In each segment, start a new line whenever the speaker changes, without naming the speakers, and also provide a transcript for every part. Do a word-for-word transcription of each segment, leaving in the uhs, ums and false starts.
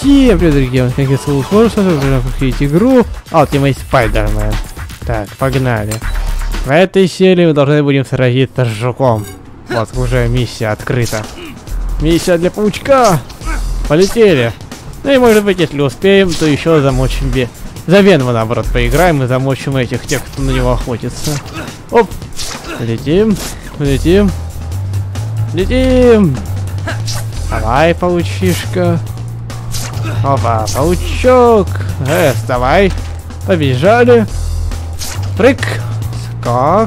Всем привет, дорогие мои, как я слушаю, сможешь включить игру Ultimate Spider-Man. Так, погнали. В этой серии мы должны будем сразиться с жуком. Вот, уже миссия открыта. Миссия для паучка. Полетели. Ну и может быть, если успеем, то еще замочим бе... За Венома, наоборот, поиграем и замочим этих, тех, кто на него охотится. Оп. Летим. Летим. Летим. Давай, паучишка. Опа, паучок. Э, вставай. Побежали. Прыг. Скок.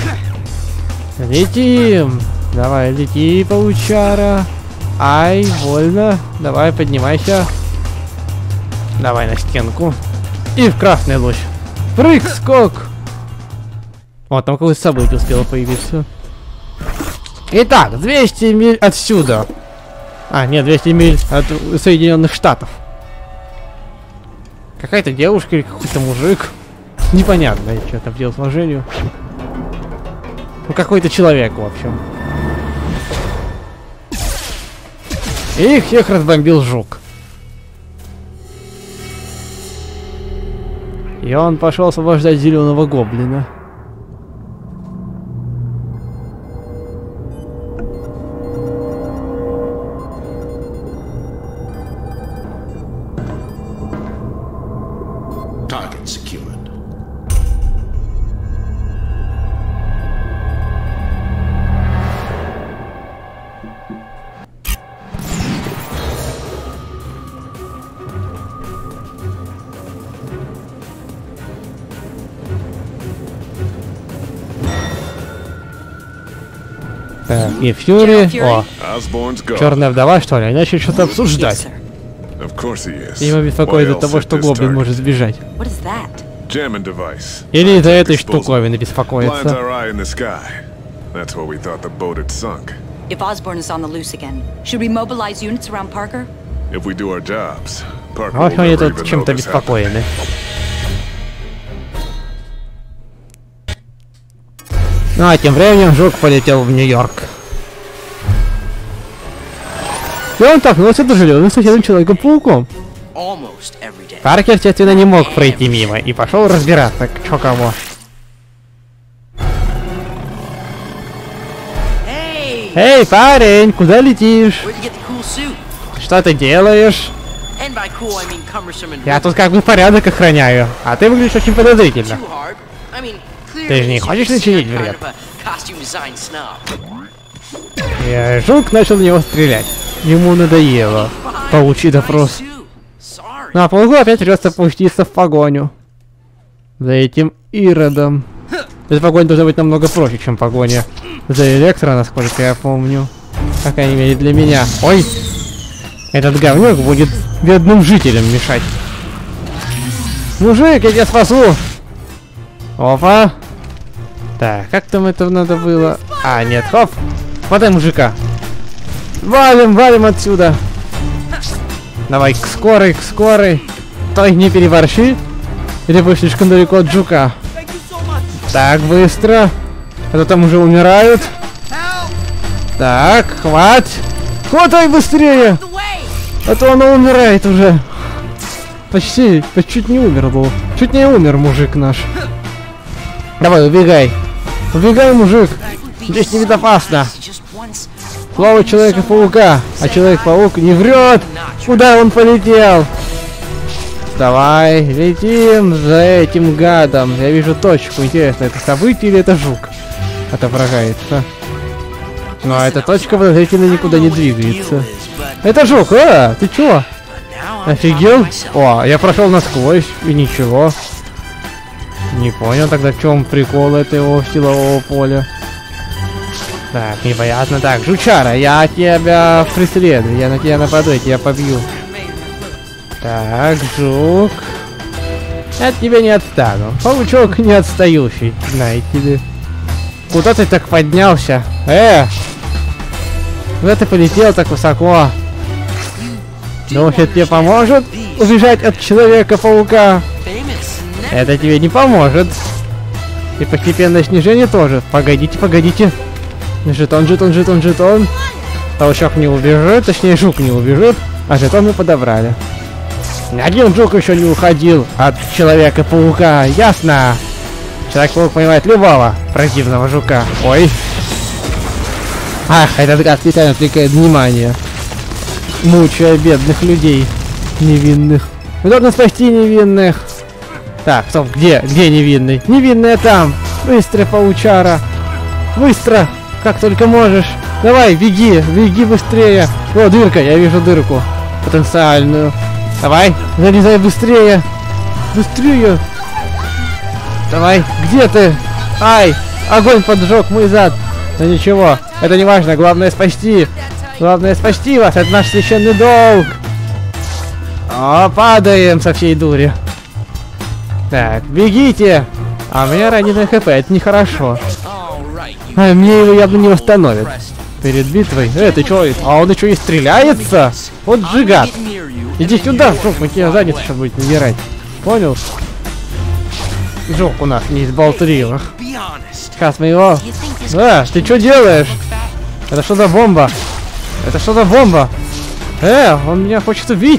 Летим. Давай, лети, паучара. Ай, больно. Давай, поднимайся. Давай на стенку. И в красный луч. Прыг, скок. Вот, там какое-то событие успело появиться. Итак, двести миль отсюда. А, нет, двести миль от Соединенных Штатов. Какая-то девушка или какой-то мужик. Непонятно, что там делать сложению. Ну, какой-то человек, в общем. И их всех разбомбил жук. И он пошел освобождать зеленого гоблина.
Target secured.
Так, и Фьюри. О, черная вдова, что ли? Они начали что-то обсуждать. Его беспокоит из-за того, что гоблин может сбежать. Или из-за этой штуковины беспокоится.
If Osborn is on the loose again, should we mobilize units around Parker?
If we do our jobs, Parker
В общем, они тут чем-то беспокоены. Ну а тем временем жук полетел в Нью-Йорк. И он столкнулся дружелюбным соседом Человеком-пауком. Паркер, естественно, не мог пройти мимо и пошел разбираться, кто кого. Эй, парень, куда летишь? Что ты делаешь? Я тут как бы порядок охраняю, а ты выглядишь очень подозрительно. Ты же не хочешь начинить вред? И жук начал в него стрелять. Ему надоело. Паучий допрос. Ну а пауку опять придется пуститься в погоню. За этим Иродом. Эта погоня должна быть намного проще, чем погоня за Электро, насколько я помню. По крайней мере для меня. Ой! Этот говнюк будет бедным жителям мешать. Мужик, я тебя спасу! Опа! Так, как там это надо было? А, нет, хоп! Хватай мужика! Валим, валим отсюда! Давай, к скорой, к скорой! Той, не переборщи! Или вы слишком далеко от жука? Так, быстро! А то там уже умирают! Так, хват! Хватай быстрее! А то она умирает уже! Почти, почти чуть не умер был. Чуть не умер мужик наш. Давай, убегай! Убегай, мужик! Здесь небезопасно! Слово Человека-паука, а Человек-паук не врет! Куда он полетел? Давай, летим за этим гадом. Я вижу точку. Интересно, это событие или это жук отображается? Ну, а эта точка подозрительно никуда не двигается. Это жук, а? Ты чё? Офигел? О, я прошел насквозь, и ничего. Не понял тогда, в чем прикол этого силового поля. Так, непонятно. Так, жучара, я тебя преследую, я на тебя нападу, я тебя побью. Так, жук. Я от тебя не отстану. Паучок не отстающий, знаете ли. Куда ты так поднялся? Э! Куда ты полетел так высоко? Думаешь, это тебе поможет убежать от Человека-паука? Это тебе не поможет. И постепенное снижение тоже. Погодите, погодите. Жетон, жетон, жетон, жетон. Паучок не убежит, точнее жук не убежит, а жетон мы подобрали. Ни один жук еще не уходил от Человека-паука, ясно? Человек-паук понимает любого противного жука. Ой. Ах, этот гад специально отвлекает внимание, мучая бедных людей невинных. Мы должны спасти невинных. Так, стоп, где? Где невинный? Невинная там! Быстро, паучара! Быстро! Как только можешь! Давай, беги! Беги быстрее! О, дырка! Я вижу дырку. Потенциальную. Давай, залезай быстрее! Быстрее! Давай, где ты? Ай! Огонь поджег мой зад! Но ничего, это не важно, главное спасти! Главное спасти вас, это наш священный долг! О, падаем со всей дури! Так, бегите! А у меня раненый хп, это нехорошо. А мне его явно не восстановят. Перед битвой. Э, ты чё? А он еще и стреляется? Вот жигат. Иди сюда, жук, мы тебя задницу сейчас будет набирать. Понял? Жук у нас не из болтливых. Сейчас мы его... А, ты что делаешь? Это что за бомба? Это что за бомба? Э, он меня хочет убить.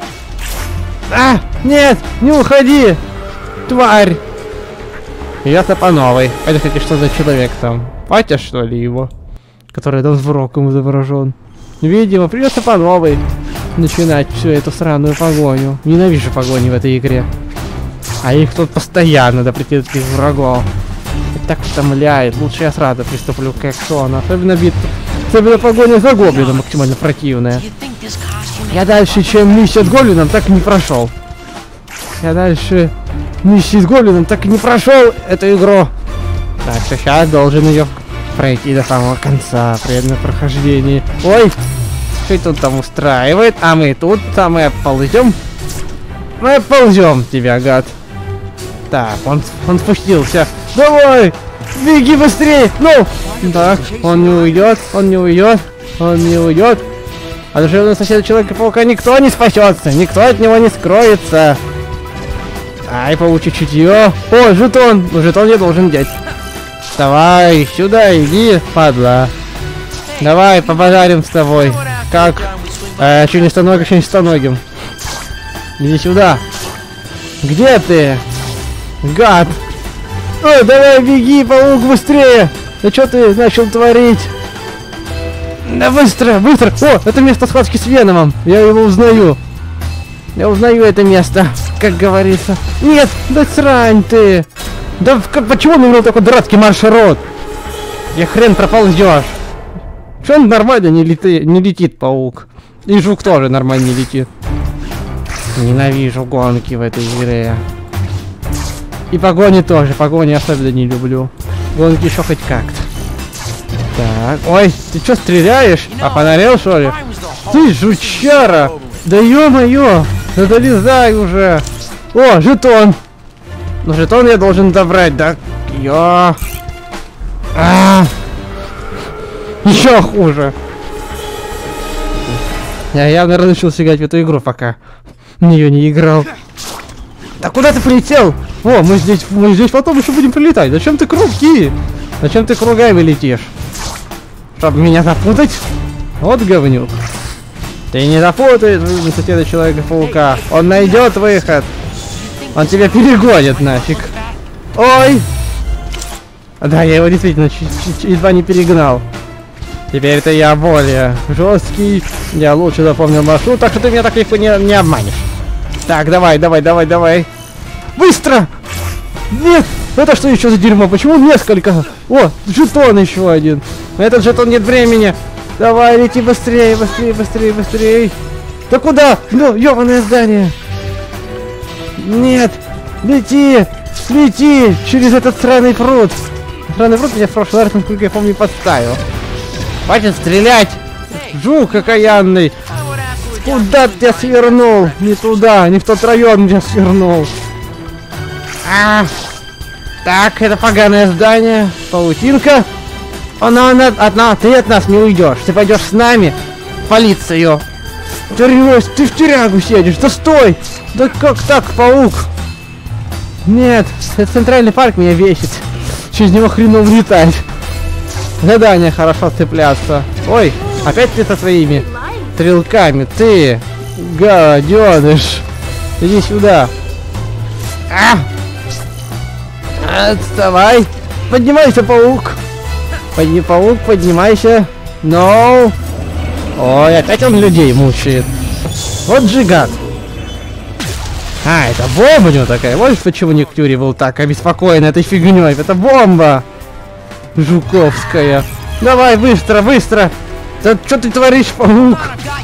А, нет, не уходи. Тварь! Я-то по новой. Это, кстати, что за человек там? Патя, что ли, его? Который там с вроком изображен. Видимо, придется по новой начинать всю эту сраную погоню. Ненавижу погони в этой игре. А их тут постоянно, до предельных врагов. И так утомляет. Лучше я сразу приступлю к экшону. Особенно бит... Особенно погоня за гоблином максимально противная. Я дальше, чем миссия с гоблином, так и не прошел. Я дальше... Миссии с гоблином так и не прошел эту игру. Так что сейчас должен ее пройти до самого конца при этом прохождении. Ой, что тут там устраивает? А мы тут, а мы ползем. Мы ползем тебя, гад. Так, он, он спустился. Давай, беги быстрее. Ну, так, он не уйдет, он не уйдет, он не уйдет. А душевного соседа Человека-паука никто не спасется, никто от него не скроется. Ай, получи чутье. О, жетон. Ну, жетон я должен взять. Давай, сюда иди, падла. Давай, побазарим с тобой. Как? Э, членистоногим, членистоногим. Иди сюда. Где ты? Гад. Ой, давай, беги, паук, быстрее. Да что ты начал творить? Да быстро, быстро. О, это место схватки с Веномом. Я его узнаю. Я узнаю это место, как говорится. Нет, да срань ты! Да почему он у него такой дурацкий маршрут? Я хрен проползешь. Что он нормально не, лети, не летит, паук? И жук тоже нормально не летит. Ненавижу гонки в этой игре. И погони тоже, погони особенно не люблю. Гонки еще хоть как-то. Так, ой, ты что стреляешь? А фонарел, что ли? Ты жучара! Да ё-моё! Да долезай уже! О, жетон! Ну, жетон я должен добрать, да? Ё! А! Еще хуже! Я явно разучился играть в эту игру, пока в нее не играл. Да куда ты полетел? О, мы здесь, мы здесь потом еще будем прилетать. Зачем ты круги? Зачем ты кругами летишь? Чтобы меня запутать? Вот говнюк. Ты не запутаешь соседа Человека-паука. Он найдет выход. Он тебя перегонит нафиг. Ой! Да, я его действительно чуть-чуть едва не перегнал. Теперь-то я более жесткий. Я лучше запомнил маршрут, так что ты меня так легко не, не обманешь. Так, давай, давай, давай, давай. Быстро! Нет! Это что еще за дерьмо? Почему несколько? О, жетон еще один. На этот жетон нет времени. Давай, лети быстрее, быстрее, быстрее, быстрее. Да куда? Ну, ёбаное здание. Нет, лети, лети через этот сраный пруд. Сраный пруд меня в прошлый раз, насколько я помню, подставил. Хватит стрелять. Жук окаянный. Куда ты свернул? Не туда, не в тот район я свернул. А, так, это поганое здание. Паутинка. Она, она, одна, ты от нас не уйдешь. Ты пойдешь с нами в полицию. Тюрьмёсь, ты в тюрягу сидишь. Да стой! Да как так, паук? Нет, это центральный парк меня весит. Через него хреново летать. Задание хорошо цепляться. Ой, опять ты со своими стрелками. Ты, гаденыш. Иди сюда. А! Отставай. Поднимайся, паук. Подни, паук, поднимайся. No. Ой, опять он людей мучает. Вот же гад. А, это бомба у него такая. Вот почему Никтюри был так обеспокоен этой фигней. Это бомба. Жуковская. Давай, быстро, быстро. Да что ты творишь, паук?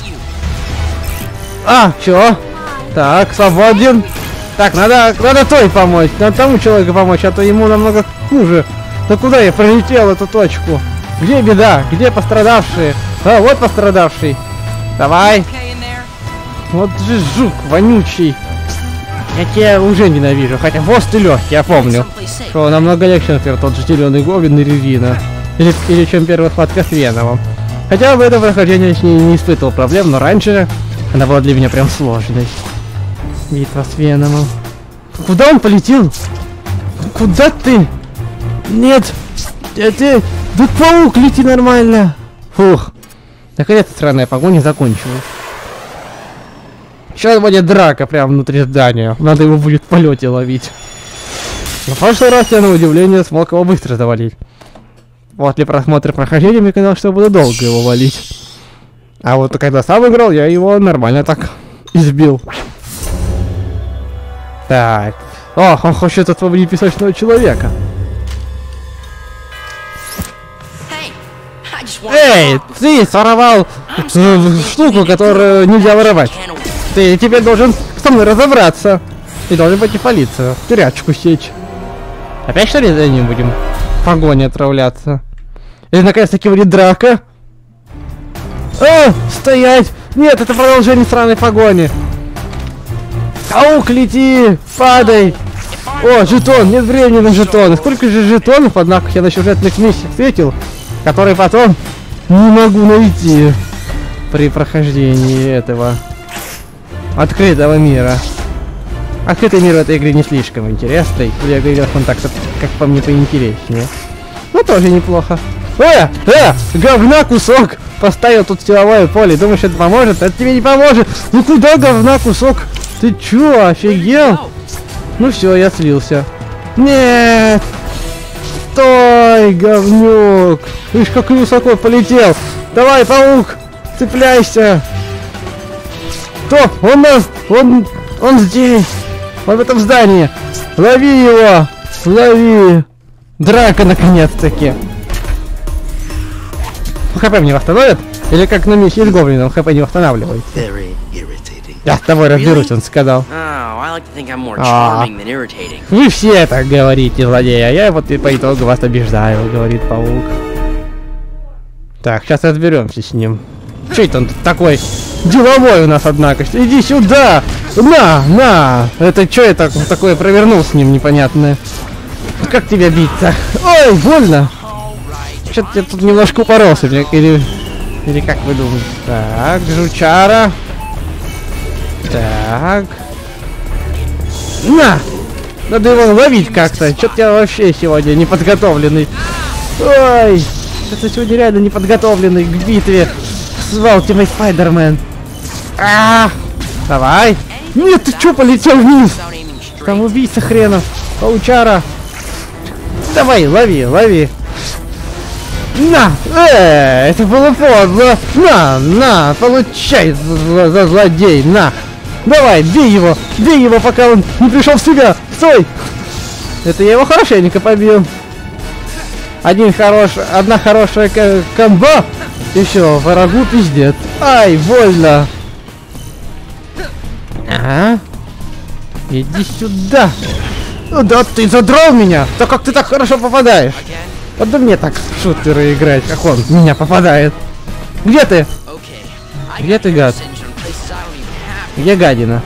А, чё? Так, свободен. Так, надо, надо той помочь. Надо тому человеку помочь, а то ему намного хуже. Да куда я пролетел эту точку? Где беда? Где пострадавшие? А, вот пострадавший. Давай. Вот же жук вонючий. Я тебя уже ненавижу. Хотя хвост и легкий, я помню. Что намного легче, например, тот же зеленый гоблин и Ревина. Или, или чем первая схватка с Веномом. Хотя в этом прохождении я не, не испытывал проблем, но раньше она была для меня прям сложной. Битва с Веномом. Куда он полетел? Куда ты? Нет. Ты... Да паук, лети нормально. Фух. Наконец-то странная погоня закончилась. Сейчас будет драка прямо внутри здания. Надо его будет в полете ловить. На прошлый раз я, на удивление, смог его быстро завалить. Вот для просмотра прохождения мне казалось, что буду долго его валить. А вот когда сам играл, я его нормально так избил. Так. О, он хочет освободить песочного человека. Эй, ты своровал э, штуку, которую нельзя воровать. Ты теперь должен со мной разобраться. Ты должен пойти в полицию, тырячку сечь. Опять что ли за ним будем в погоне отправляться? Или наконец-таки будет драка? О, стоять! Нет, это продолжение сраной погони. Паук, лети! Падай! О, жетон! Нет времени на жетоны. Сколько же жетонов, однако, я на сюжетных миссиях встретил, которые потом не могу найти при прохождении этого открытого мира. Открытый мир в этой игре не слишком интересный. Я говорил, он так-то, как по мне, поинтереснее. Ну, тоже неплохо. Э, э, говна кусок! Поставил тут силовое поле. Думаешь, это поможет? Это тебе не поможет! Ну куда говна кусок? Ты чё, офигел? Ну все, я слился. Нет! Стой, говнюк! Видишь, как высоко полетел! Давай, паук! Цепляйся! Стоп! Он нас! Он... Он здесь! Он в этом здании! Лови его! Лови! Драка, наконец-таки! ХП мне восстановят? Или как на миссии с гоблином ХП не восстанавливает? Я с тобой разберусь, он сказал. А, вы все так говорите, злодеи, а я вот и по итогу вас побеждаю, говорит паук. Так, сейчас разберемся с ним. Че это он такой деловой у нас, однако? Иди сюда! На, на! Это что это такое провернул с ним непонятное? Как тебя бить-то? Ой, больно! Что-то я тут немножко упоролся, или... Или как вы думаете? Так, жучара. Так. На! Надо его ловить как-то. Что-то я вообще сегодня неподготовленный. Ой! Это сегодня реально неподготовленный к битве с Ultimate Spider-Man. А! Давай! Нет, ты что, полетел вниз? Там убийца хренов. Паучара. Давай, лови, лови. На! Э, это было подло! На, на, получай, за, за злодей, на! Давай, бей его! Бей его, пока он не пришел в себя! Стой! Это я его хорошенько побил. Один хорош, одна хорошая комбо, и все, врагу пиздец. Ай, больно! Ага. Иди сюда! Ну да ты задрал меня! Да как ты так хорошо попадаешь? Вот да мне так в шутеры играть, как он меня попадает. Где ты? Где ты, гад? Где гадина?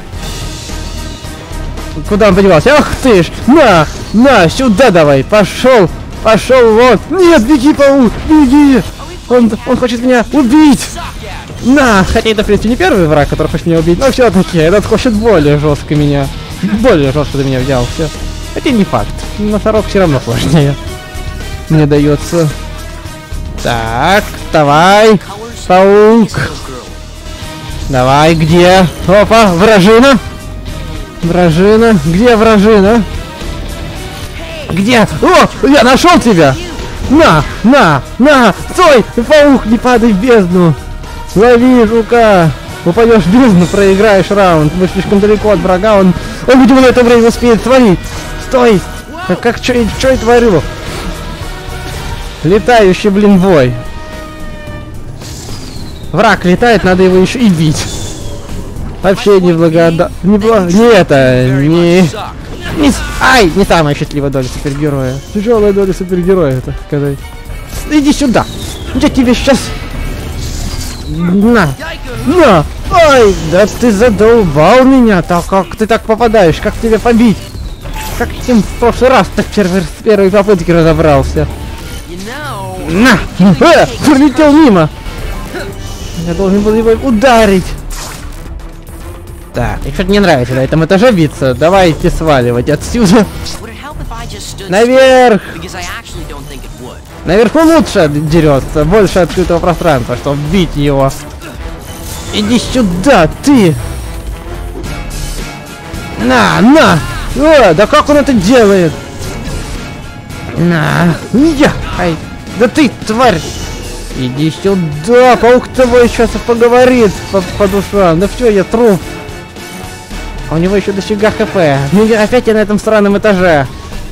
Куда он подевался? Ах ты ж! На! На! Сюда давай! Пошел! Пошел вот! Нет, беги, паук! Беги! Он, он хочет меня убить! На! Хотя это, в принципе, не первый враг, который хочет меня убить, но все-таки этот хочет более жестко меня. Более жестко до меня взял. Все. Хотя не факт. Носорог все равно сложнее. Мне дается. Так, давай, паук. Давай, где? Опа, вражина. Вражина. Где вражина? Где? О, я нашел тебя! На, на, на! Стой! Паук, не падай в бездну! Лови жука! Упадешь в бездну, проиграешь раунд. Мы слишком далеко от врага, он, он видимо, на это время успеет творить. Стой! Как, как что я творю? Летающий, блин, бой. Враг летает, надо его еще и бить. Вообще не благода... Не, бла... не это... Не... не... Ай! Не самая счастливая доля супергероя. Тяжелая доля супергероя, так сказать. Иди сюда! Я тебе сейчас... На! На! Ой! Да ты задолбал меня! Так как ты так попадаешь? Как тебя побить? Как тем в прошлый раз ты с первой попытки разобрался? На! Э! Пролетел мимо! Я должен был его ударить! Так, мне что-то не нравится на этом этаже биться. Давайте сваливать отсюда. Наверх! Наверху лучше дерется, больше открытого пространства, чтобы бить его. Иди сюда, ты! На, на! О, да как он это делает? На! Я! Ай! Да ты, тварь! Иди сюда! Паук тобой сейчас поговорит по, по душам. Да все, я труп. А у него еще дофига хп. Ну, опять я на этом странном этаже.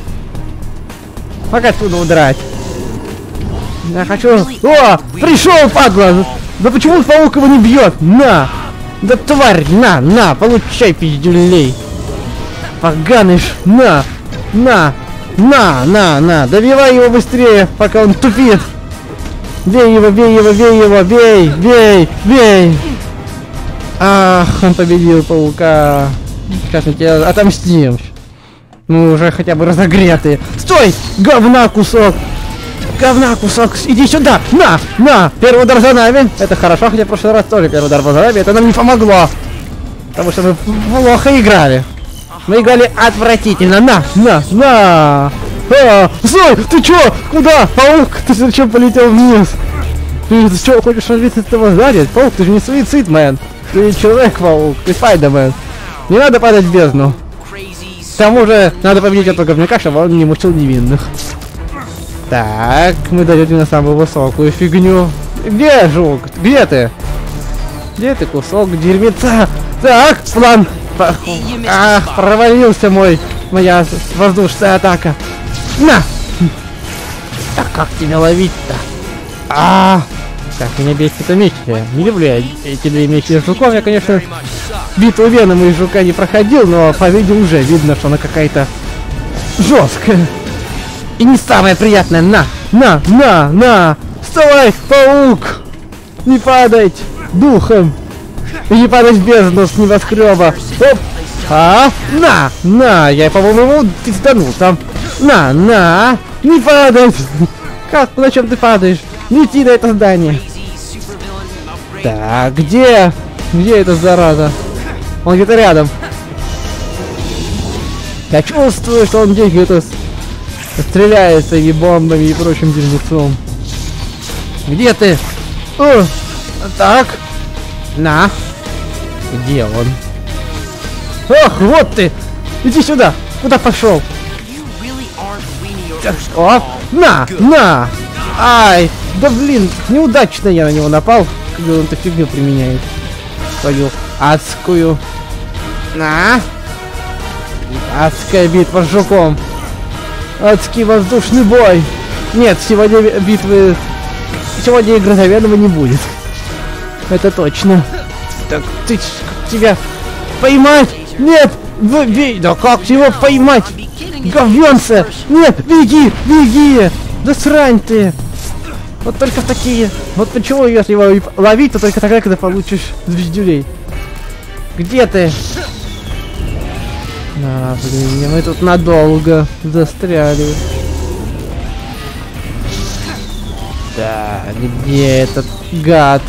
Как отсюда удрать? Я хочу... О! Пришел, падла! Да почему паук его не бьет? На! Да тварь! На! На! Получай пиздюлей! Поганыш! На! На! На! На! На! Добивай его быстрее, пока он тупит! Бей его! Бей его! Бей его! Бей! Бей! Бей! Ах, он победил паука! Сейчас мы тебя отомстим! Мы уже хотя бы разогретые! Стой! Говна кусок! Говна кусок! Иди сюда! На! На! Первый удар за нами! Это хорошо, хотя в прошлый раз тоже первый удар за нами. Это нам не помогло! Потому что мы плохо играли. Мы играли отвратительно! На! На! На! А, стой! Ты чё? Куда? Паук! Ты зачем полетел вниз? Ты что, хочешь развиться с этого сзади? Паук, ты же не суицид, мэн! Ты человек-паук! Ты Спайдермен! Не надо падать в бездну! К тому же, надо победить этого говняка, чтобы он не мучил невинных. Так, мы дойдем на самую высокую фигню. Где, жук? Где ты? Где ты, кусок дерьмеца? Так, план! Ах, провалился мой, моя воздушная атака. На! Так как тебя ловить-то? А, как меня бесит это меч. Не люблю я эти две мечи жуков. Я, конечно, битву Венома и жука не проходил, но по видео уже видно, что она какая-то жесткая. И не самое приятное. На! На! На! На! Вставай, паук! Не падать духом! И не падать в бездну с небоскреба! Оп! А! На! На! Я, по-моему, пизданул там. На! На! Не падать! Как? На чем ты падаешь? Лети на это здание! Так, где? Где эта зараза? Он где-то рядом. Я чувствую, что он здесь где-то стреляет своими бомбами и прочим дерьмецом. Где ты? О, так. На. Где он? Ох, вот ты! Иди сюда! Куда пошел? О, на! На! Ай! Да блин, неудачно я на него напал, когда он-то фигню применяет. Свою адскую. На! Адская битва с жуком. Адский воздушный бой. Нет, сегодня битвы... Сегодня игры заведомо не будет. Это точно. Так, ты... Как тебя поймать? Нет! Бей! Да как его поймать? Говенца! Нет! Беги! Беги! Да срань ты! Вот только такие... Вот почему, если его ловить, то только тогда, когда получишь звездюлей. Где ты? А, блин, мы тут надолго застряли. Да, где этот гад?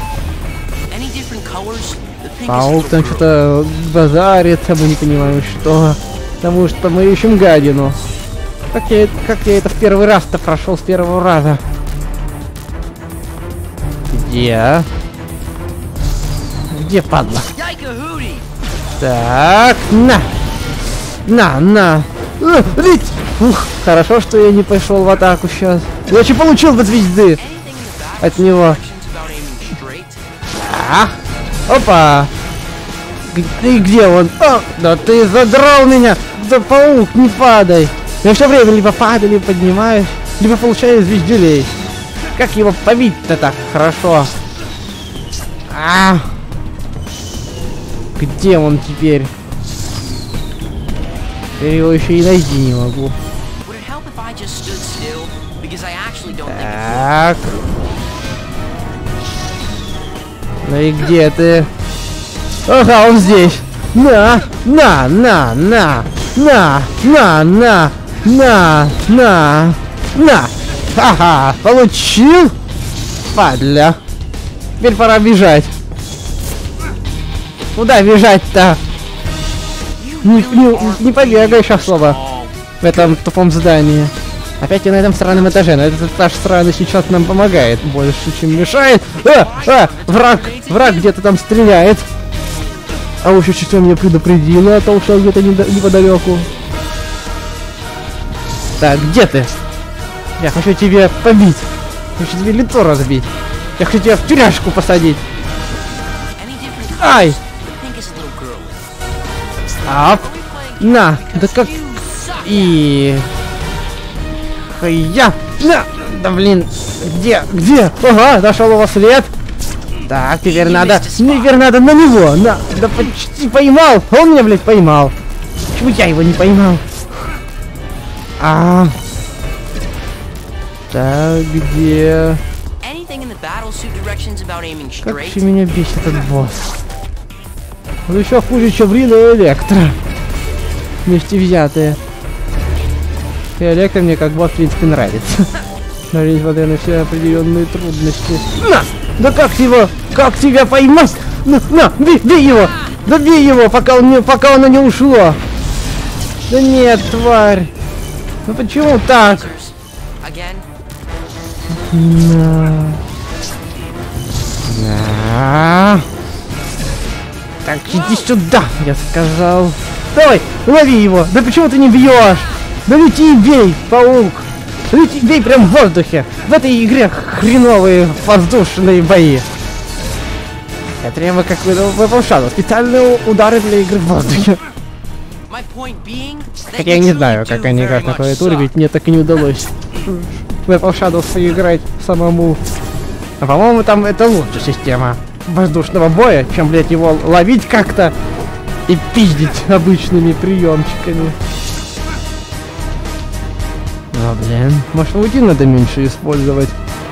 Паук там что-то базарится, мы не понимаем что. Потому что мы ищем гадину. Как я, как я это в первый раз-то прошел с первого раза? Где? Где, падла? Так, на! На, на. А, лить! Ух, хорошо, что я не пошел в атаку сейчас. Я еще получил бы звезды от него. А, опа! Ты где он? О, да ты задрал меня! Да, паук, не падай! Я все время либо падаю, либо поднимаюсь, либо получаю звездюлей. Как его побить-то так хорошо? А, где он теперь? Я его еще и найти не могу. Так. Ну и где ты? Ага, он здесь. На, на, на, на, на, на, на, на, на, на. Ага, получил? Падля. Теперь пора бежать. Куда бежать-то? Не, не, не побегаешь особо в этом тупом здании. Опять я на этом странном этаже, но этот этаж странный сейчас нам помогает больше, чем мешает. А, а, враг, враг где-то там стреляет. А уж что меня предупредило о том, что где-то неподалеку. Так, где ты? Я хочу тебя побить. Я хочу тебе лицо разбить. Я хочу тебя в тюряшку посадить. Ай! Ап! На! Да как... И... Я! На! Да блин! Где? Где? Ага, нашел его след. Так, теперь надо... Теперь надо на него! На! Да почти поймал! Он меня, блядь, поймал! Почему я его не поймал? А... Так, где... Как же меня бесит этот босс. Он еще хуже, чем Рина и Электро. Вместе взятые. И Электро мне как босс, в принципе, нравится. Но несмотря на все определенные трудности. На! Да как его? Как тебя поймать? На, на, бей, бей его! Да бей его, пока он не, пока оно не ушло! Да нет, тварь! Ну почему так? На. На. Так, иди сюда, я сказал. Давай, лови его! Да почему ты не бьешь? Да лети и бей, паук! Лети, бей прям в воздухе! В этой игре хреновые воздушные бои! Я требую как выполшал специальные удары для игры в воздухе. Хотя я не знаю, как они играют на клавиатуре, ведь мне так и не удалось в Apple Shadows поиграть самому. А по-моему, там это лучшая система воздушного боя, чем, блядь, его ловить как-то и пиздить обычными приемчиками. А, блин, может, уйти надо меньше использовать.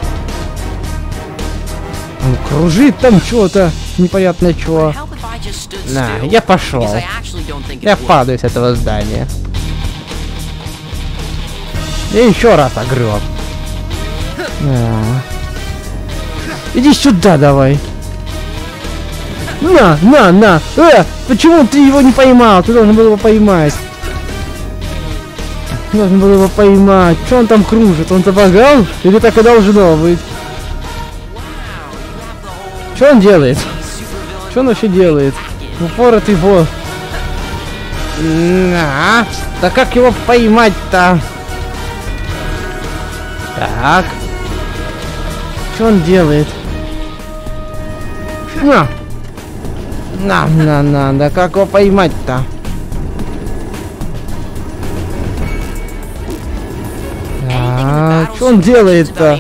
Он кружит там что-то, непонятно что. На, я пошел. Я падаю с этого здания. И еще раз огреб. На. Иди сюда давай. На, на, на. Э, почему ты его не поймал? Ты должен был его поймать. Должен был его поймать. Что он там кружит? Он забагал? Или так и должно быть? Что он делает? Что он вообще делает? Упоротый босс. На. Да как его поймать-то? Так. Что он делает? На. На, на, на. Да как его поймать-то? А, что он делает-то?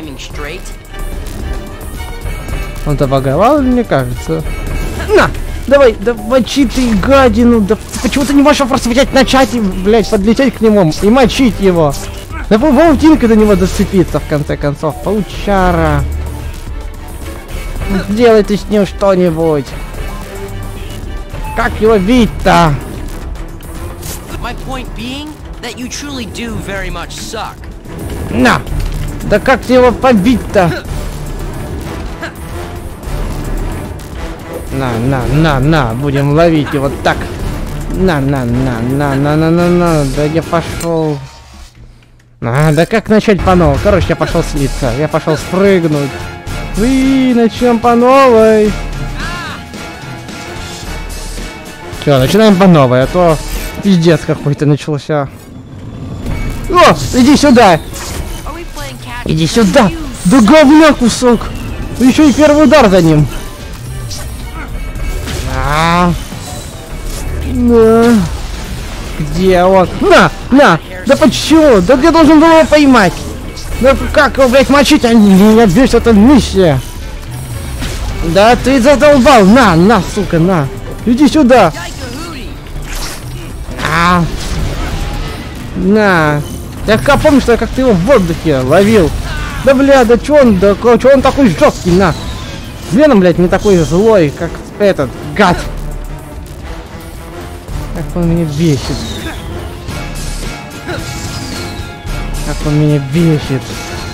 Он забаговал, мне кажется. На! Давай, да мочи ты гадину! Да почему ты не можешь просто взять, начать и, блядь, подлететь к нему и мочить его? Да паутинка до него зацепиться, в конце концов. Паучара. Сделай ты с ним что-нибудь. Как его бить-то? На! Да как его побить-то? На, на, на, на, будем ловить его так. На, на, на, на, на, на, на, на, да я пошел. А, да как начать по новой? Короче, я пошел слиться, я пошел спрыгнуть. И начнем по новой. Все, начинаем по новой, а то пиздец какой-то начался. О, иди сюда! Иди сюда! Да говня кусок! Еще и первый удар за ним. А, на. Где он? На, на! Да почему? Да где должен был его поймать? Да как его, блядь, мочить? Они меня бесит эта миссия. Да ты задолбал! На, на, сука, на! Иди сюда! А, на! Я как помню, что я как-то его в воздухе ловил. Да бля, да чё он, да чё он такой жесткий, на! Веном, блядь, не такой злой, как этот гад. Как он меня бесит. Как он меня бесит.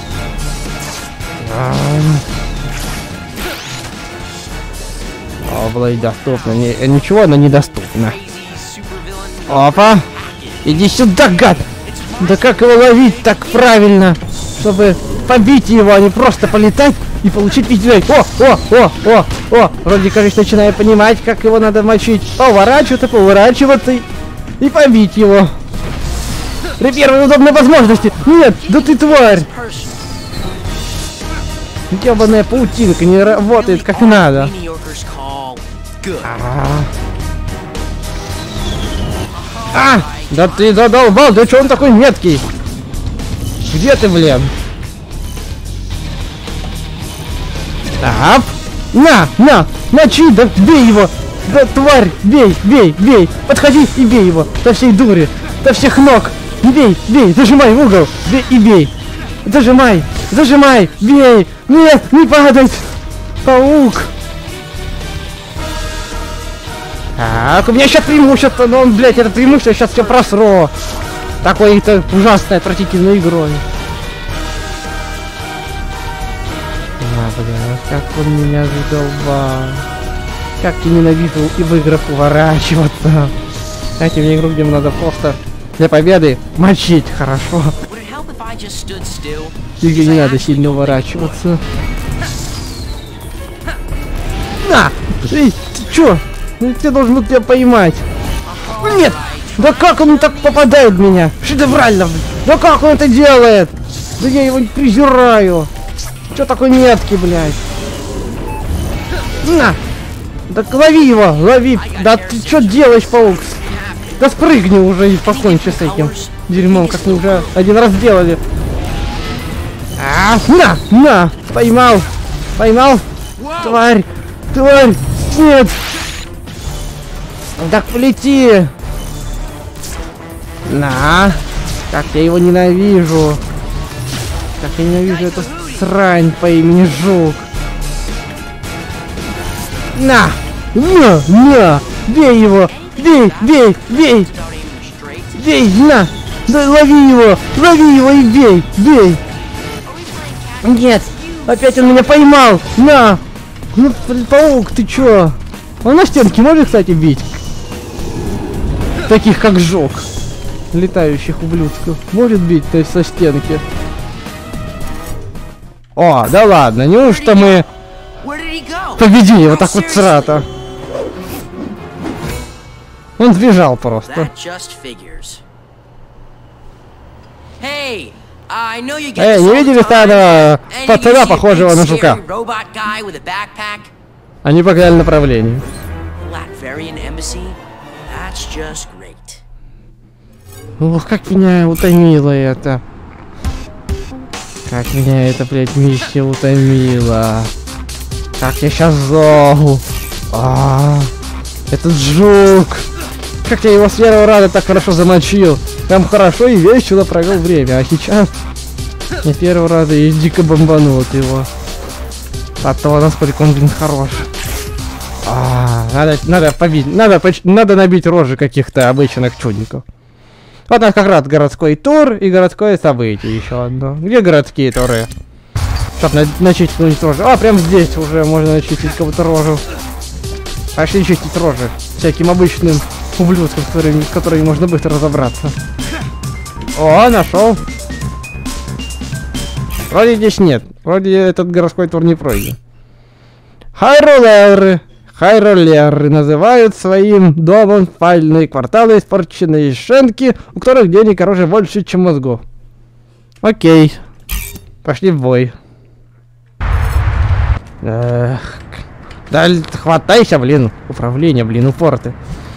О, блядь, доступно. Не, ничего, но недоступно. Опа! Иди сюда, гад! Да как его ловить так правильно, чтобы побить его, а не просто полетать и получить пиздец. О, о, о, о, о! Вроде, кажется, начинаю понимать, как его надо мочить. Поворачиваться, поворачиваться и, и побить его. При первой удобной возможности. Нет, да ты тварь! Ёбаная паутинка не работает как надо. А, а, да ты задолбал, да что он такой меткий? Где ты, блин? Так, на, на, мочи, да бей его, да тварь, бей, бей, бей, подходи и бей его, со всей дури, со всех ног, бей, бей, зажимай в угол, бей и бей, зажимай, зажимай, бей, нет, не падать, паук. Так, у меня сейчас преимущество, но он, блядь, это преимущество сейчас все просро. Такой-то ужасной, отвратительной игрой. А, блядь, как он меня задолбал. Как я ненавижу и в играх уворачиваться. Знаете, мне игру, где мне надо просто для победы мочить хорошо. И где не надо сильно уворачиваться. На! Эй, ты чё? Ну, я должен был тебя поймать. Нет! Да как он так попадает в меня? Шедеврально! Да как он это делает? Да я его презираю. Чё такой меткий, блядь? На! Да лови его! Лови! Да ты чё делаешь, паук? Да спрыгни уже и покончи с этим дерьмом, как мы уже один раз делали. А, на! На! Поймал! Поймал! Тварь! Тварь! Нет! Так полети! На! Как я его ненавижу! Как я ненавижу эту срань по имени Жук! На! На! На! Бей его! Бей! Бей! Бей! Бей! На! Да лови его! Лови его и бей! Бей! Нет! Опять он меня поймал! На! Ну, паук, ты чё? Он на стенке может, кстати, бить? Таких как Жук. Летающих ублюдков. Может бить, то есть со стенки. О, да ладно, неужто мы победили вот так вот срата? Он сбежал просто. Эй, не видели старого пацана, похожего на жука? Они погнали направление. Ух, как меня утомило это. Как меня это, блядь, миссия утомила. Как я сейчас зол. А, этот жук. Как я его с первого раза так хорошо замочил. Прям хорошо и весело провел время. А сейчас я первого раза и дико бомбанул от его. А то насколько он, блин, хорош. А, надо, надо побить, надо, надо набить рожи каких-то обычных чудников. Вот у нас как раз городской тур и городское событие еще одно. Где городские туры? Чтоб на начистить какую-нибудь рожу. А, прям здесь уже можно начистить кого-то рожу. Пошли чистить рожи всяким обычным ублюдкам, с которыми, с которыми можно быстро разобраться. О, нашел. Вроде здесь нет. Вроде этот городской тур не пройден. Хайрулеры. хайролеры называют своим домом спальные кварталы испорченные шенки, у которых денег, короче, больше, чем мозгов. Окей. Пошли в бой. Эх. Да хватайся, блин. Управление, блин, упорты.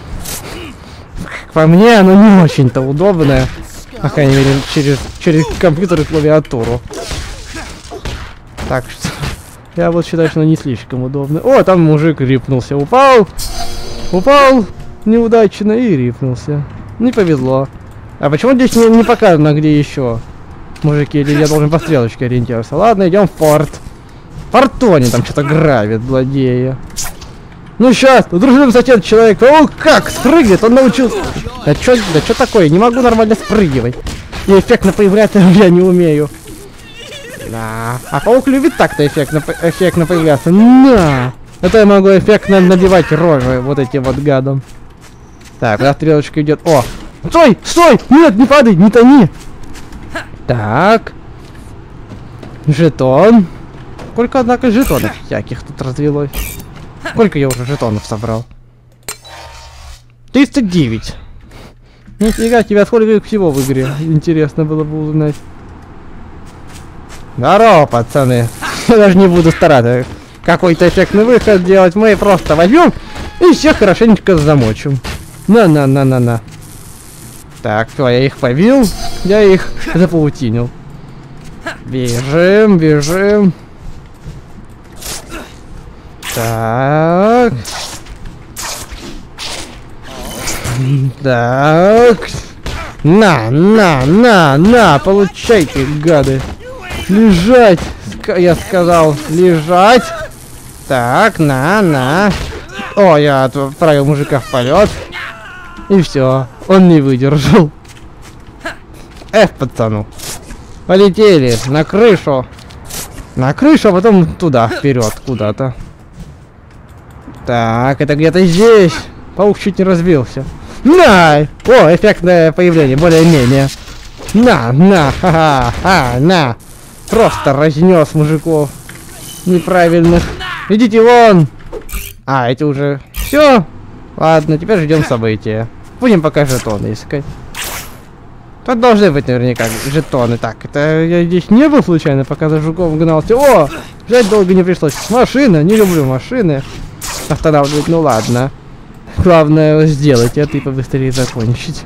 По мне оно не очень-то удобное. По крайней мере, через, через компьютер и клавиатуру. Так что... Я вот считаю, что оно не слишком удобно. О, там мужик рипнулся. Упал. Упал. Неудачно и рипнулся. Не повезло. А почему здесь не, не показано, где еще мужики? Или я должен по стрелочке ориентироваться? Ладно, идем в порт. В порту они там что-то гравят, злодеи. Ну сейчас, дружелюбный сосед человек. О, как спрыгивает, он научился. Да что да чё такое? Не могу нормально спрыгивать. И эффектно появляться я не умею. Да. А паук любит так-то эффектно, эффектно появляться. На! Это я могу эффектно надевать рожи вот этим вот гадом. Так, куда стрелочка идет? О! Стой! Стой! Нет, не падай, не тони! Так. Жетон. Сколько, однако, жетонов всяких тут развелось? Сколько я уже жетонов собрал? тридцать девять. Нифига тебя, сколько всего в игре? Интересно было бы узнать. Здорово, пацаны. Я даже не буду стараться какой-то эффектный выход делать. Мы просто возьмем и всех хорошенечко замочим. На-на-на-на-на. Так, все, я их побил. Я их запаутинил. Бежим, бежим. Так. Так. На, на, на, на, получайте, гады. Лежать, я сказал, лежать. Так, на, на. О, я отправил мужика в полет. И все, он не выдержал. Эх, пацану. Полетели на крышу. На крышу, а потом туда, вперед, куда-то. Так, это где-то здесь. Паук чуть не разбился. На! О, эффектное появление, более-менее. На, на, ха-ха, а, на. Просто разнес мужиков неправильных. Идите вон. А, эти уже... Все. Ладно, теперь ждем события. Будем пока жетоны искать. Тут должны быть наверняка жетоны. Так, это я здесь не был случайно, пока за жуком гнался. О! Взять долго не пришлось. Машина, не люблю машины. Останавливать, ну ладно. Главное сделать это и побыстрее закончить.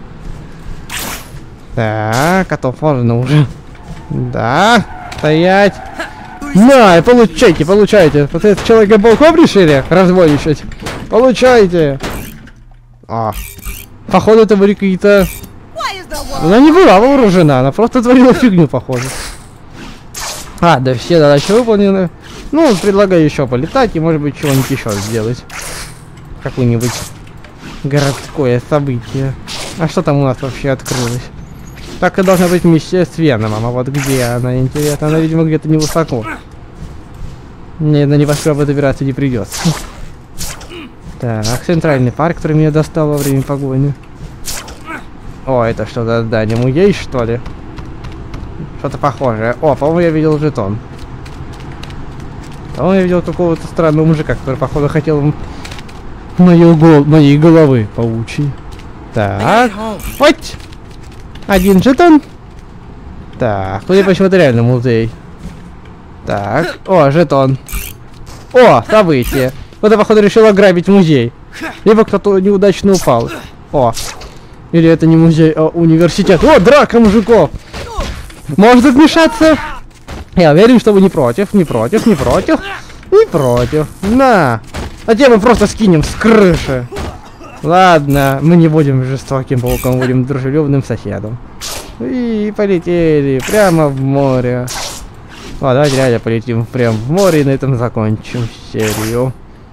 Так, готов можно уже. Да, стоять. На, получайте, получайте. Вот этот человека-пауком решили разводичать. Получайте. А, походу это были какие-то... Она не была вооружена, она просто творила фигню, походу. А, да все задачи выполнены. Ну, предлагаю еще полетать и, может быть, чего-нибудь еще сделать. Какое-нибудь городское событие. А что там у нас вообще открылось? Так и должна быть миссия с Веномом. А вот где она, интересно? Она, видимо, где-то невысоко. Мне на небоскребы добираться не придется. Так, центральный парк, который меня достал во время погони. О, это что за здание? Музей, что ли? Что-то похожее. О, по-моему, я видел жетон. По-моему, я видел какого-то странного мужика, который, походу, хотел мою гол моей головы паучьей. Так. Вот! Один жетон. Так, судя по всему, это реально музей. Так. О, жетон. О, событие. Кто-то, походу, решил ограбить музей. Либо кто-то неудачно упал. О. Или это не музей, а университет. О, драка мужиков! Может вмешаться? Я уверен, что вы не против, не против, не против, не против. На! А те мы просто скинем с крыши. Ладно, мы не будем жестоким пауком, будем дружелюбным соседом. И полетели прямо в море. О, давайте реально полетим прямо в море и на этом закончим серию.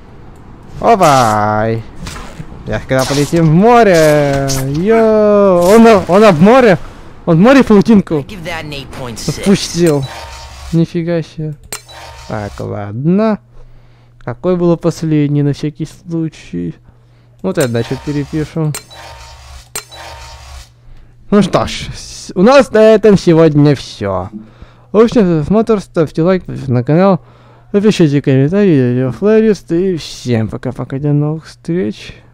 Опа! Я когда полетим в море. Йо! Он, он об море? Он в море паутинку спустил. Нифига себе. Так, ладно. Какой было последний на всякий случай? Вот это, значит, перепишем. Ну что ж, у нас на этом сегодня все. В общем, за просмотр, ставьте лайк на канал. Напишите комментарии, я Флорист, и всем пока-пока, до новых встреч.